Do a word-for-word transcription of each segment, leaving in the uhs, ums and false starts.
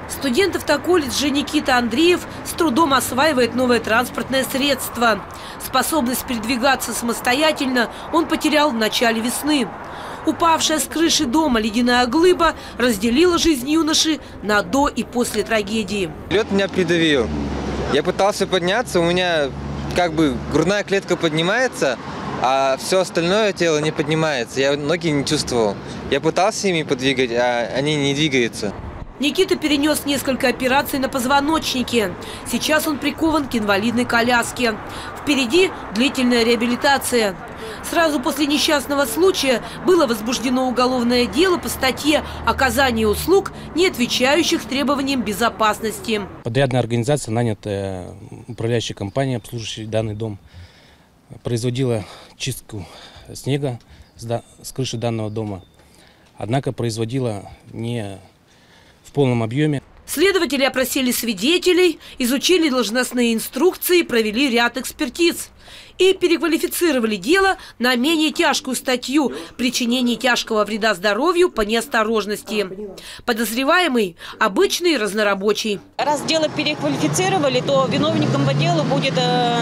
Студент автоколледжа Никита Андреев с трудом осваивает новое транспортное средство. Способность передвигаться самостоятельно он потерял в начале весны. Упавшая с крыши дома ледяная глыба разделила жизнь юноши на до и после трагедии. Лед меня придавил. Я пытался подняться, у меня как бы грудная клетка поднимается, а все остальное тело не поднимается. Я ноги не чувствовал. Я пытался ими подвигать, а они не двигаются. Никита перенес несколько операций на позвоночнике. Сейчас он прикован к инвалидной коляске. Впереди длительная реабилитация. Сразу после несчастного случая было возбуждено уголовное дело по статье «Оказание услуг, не отвечающих требованиям безопасности». Подрядная организация, нанятая управляющей компанией, обслуживающей данный дом, производила чистку снега с крыши данного дома. Однако производила не в полном объеме. Следователи опросили свидетелей, изучили должностные инструкции, провели ряд экспертиз и переквалифицировали дело на менее тяжкую статью «Причинение тяжкого вреда здоровью по неосторожности». Подозреваемый – обычный разнорабочий. Раз дело переквалифицировали, то виновником по делу будет э,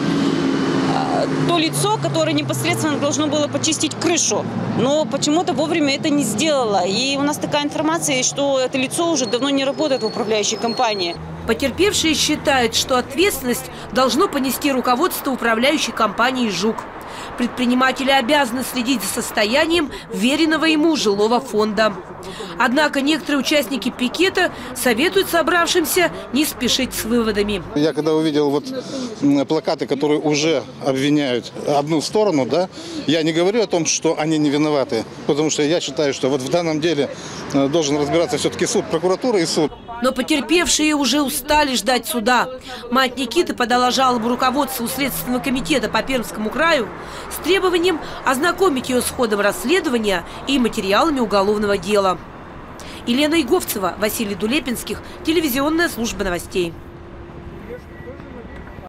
э, то лицо, которое непосредственно должно было почистить крышу. Но почему-то вовремя это не сделало. И у нас такая информация, что это лицо уже давно не работает в управляющей компании. Потерпевшие считают, что ответственность должно понести руководство управляющей компании «Жук». Предприниматели обязаны следить за состоянием веренного ему жилого фонда. Однако некоторые участники пикета советуют собравшимся не спешить с выводами. Я когда увидел вот плакаты, которые уже обвиняют одну сторону, да, я не говорю о том, что они не виноваты, потому что я считаю, что вот в данном деле должен разбираться все-таки суд, прокуратура и суд. Но потерпевшие уже устали ждать суда. Мать Никиты подала жалобу руководству Следственного комитета по Пермскому краю с требованием ознакомить ее с ходом расследования и материалами уголовного дела. Елена Иговцева, Василий Дулепинских, телевизионная служба новостей.